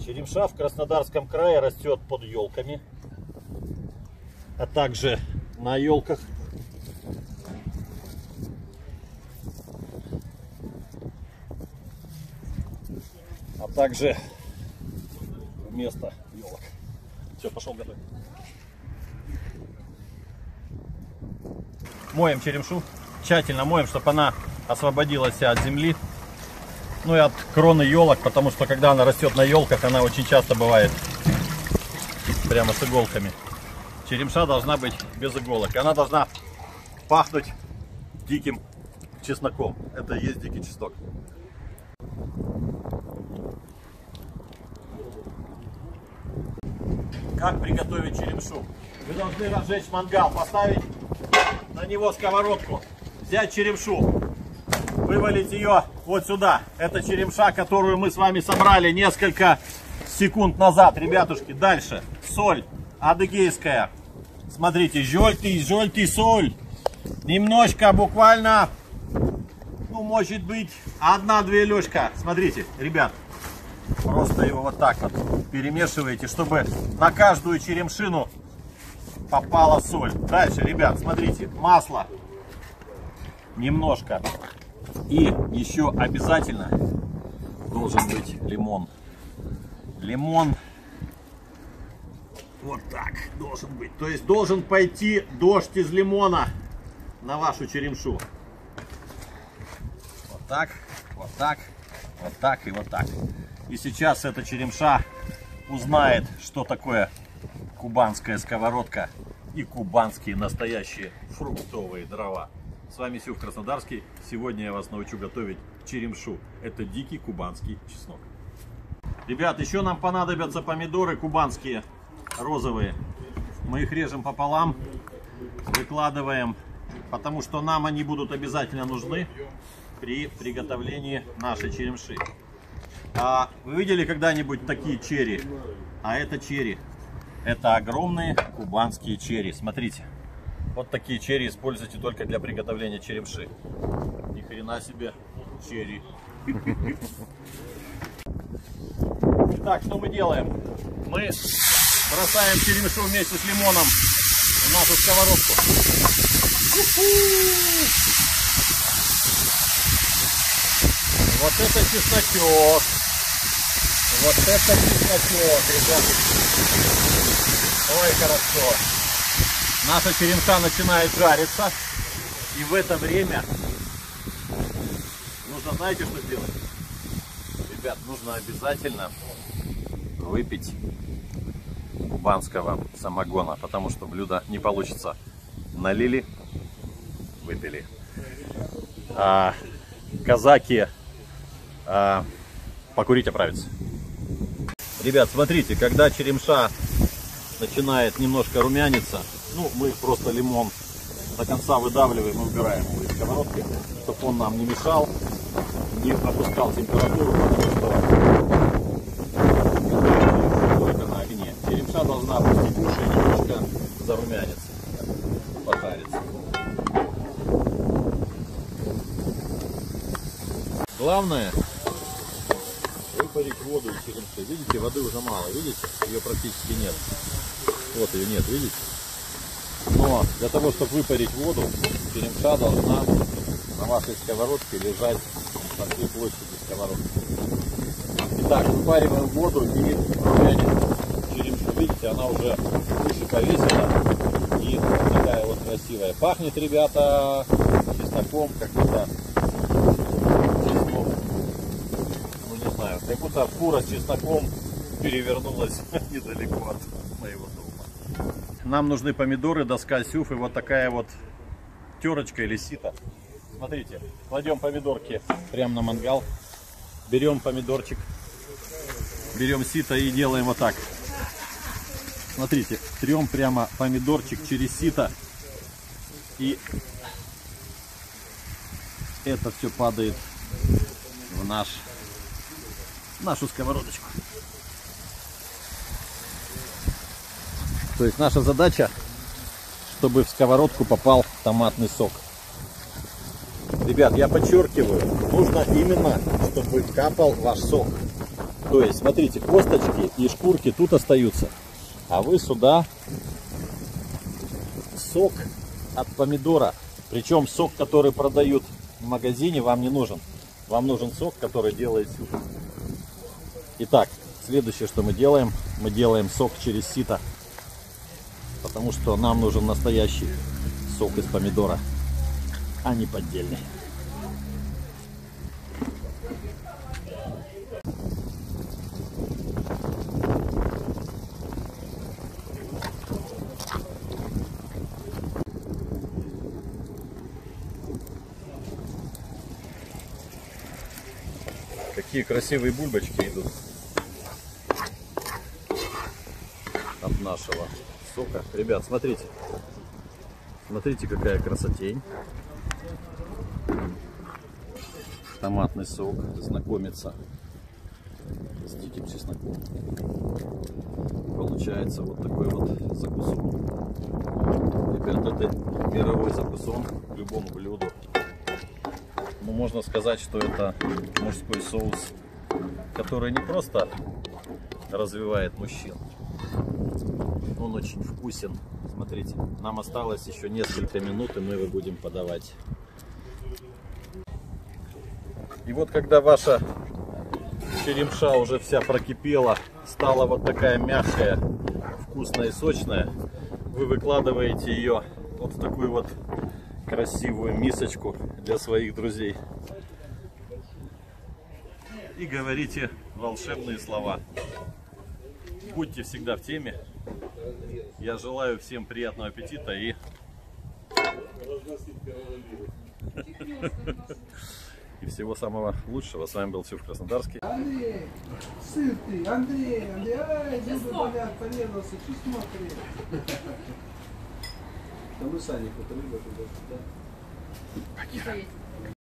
Черемша в Краснодарском крае растет под елками, а также на елках. А также вместо елок. Все, пошел готовить. Моем черемшу. Тщательно моем, чтобы она освободилась от земли. Ну и от кроны елок, потому что когда она растет на елках, она очень часто бывает прямо с иголками. Черемша должна быть без иголок. Она должна пахнуть диким чесноком. Это и есть дикий чеснок. Как приготовить черемшу? Вы должны разжечь мангал, поставить на него сковородку, взять черемшу, вывалить ее вот сюда. Это черемша, которую мы с вами собрали несколько секунд назад, ребятушки. Дальше соль адыгейская. Смотрите, жёлтый соль. Немножко, буквально, ну, может быть, 1-2 ложка. Смотрите, ребят, просто его вот так вот перемешиваете, чтобы на каждую черемшину попала соль. Дальше, ребят, смотрите, масло немножко. И еще обязательно должен быть лимон. Лимон вот так должен быть. То есть должен пойти дождь из лимона на вашу черемшу. Вот так, вот так, вот так и вот так. И сейчас эта черемша узнает, что такое кубанская сковородка и кубанские настоящие фруктовые дрова. С вами Сюх Краснодарский. Сегодня я вас научу готовить черемшу. Это дикий кубанский чеснок. Ребят, еще нам понадобятся помидоры кубанские, розовые. Мы их режем пополам, выкладываем, потому что нам они будут обязательно нужны при приготовлении нашей черемши. А вы видели когда-нибудь такие черри? А это черри. Это огромные кубанские черри. Смотрите. Вот такие черри используйте только для приготовления черемши. Ни хрена себе черри. Итак, что мы делаем? Мы бросаем черемшу вместе с лимоном в нашу сковородку. Вот это чесночок. Вот это чесночок, ребята. Ой, хорошо. Наша черемша начинает жариться. И в это время нужно, знаете, что сделать? Ребят, нужно обязательно выпить кубанского самогона, потому что блюдо не получится. Налили, выпили. Казаки покурить оправиться. Ребят, смотрите, когда черемша начинает немножко румяниться, ну, мы просто лимон до конца выдавливаем и убираем его из сковородки, чтобы он нам не мешал, не опускал температуру, потому что только на огне. Черемша должна опустить уши и немножко зарумяниться, пожариться. Главное выпарить воду из черемши. Видите, воды уже мало, видите? Ее практически нет. Вот ее нет, видите? Но для того, чтобы выпарить воду, черемша должна на вашей сковородке лежать по всей площади сковородки. Итак, выпариваем воду и румяним черемшу. Видите, она уже выше повесила и такая вот красивая. Пахнет, ребята, чесноком, как будто чеснок. Ну не знаю, как будто фура с чесноком перевернулась недалеко от моего дома. Нам нужны помидоры, доска сюф и вот такая вот терочка или сито. Смотрите, кладем помидорки прямо на мангал, берем помидорчик, берем сито и делаем вот так. Смотрите, трем прямо помидорчик через сито, и это все падает в нашу сковородочку. То есть наша задача, чтобы в сковородку попал томатный сок. Ребят, я подчеркиваю, нужно именно, чтобы капал ваш сок. То есть, смотрите, косточки и шкурки тут остаются. А вы сюда сок от помидора. Причем сок, который продают в магазине, вам не нужен. Вам нужен сок, который делает сито. Итак, следующее, что мы делаем сок через сито. Потому что нам нужен настоящий сок из помидора, а не поддельный. Какие красивые бульбочки идут от нашего сока. Ребят, смотрите. Смотрите, какая красотень. Томатный сок знакомится с диким чесноком. Получается вот такой вот закусон. Ребят, это мировой закусон к любому блюду. Ну, можно сказать, что это мужской соус, который не просто развивает мужчин. Он очень вкусен. Смотрите, нам осталось еще несколько минут, и мы его будем подавать. И вот когда ваша черемша уже вся прокипела, стала вот такая мягкая, вкусная и сочная, вы выкладываете ее вот в такую вот красивую мисочку для своих друзей и говорите волшебные слова. Будьте всегда в теме. Я желаю всем приятного аппетита и всего самого лучшего. С вами был Сюрф Краснодарский. Андрей, сын ты, Андрей, ай, зубы болят, порезался, что смотри. Да мы сами, это рыба туда.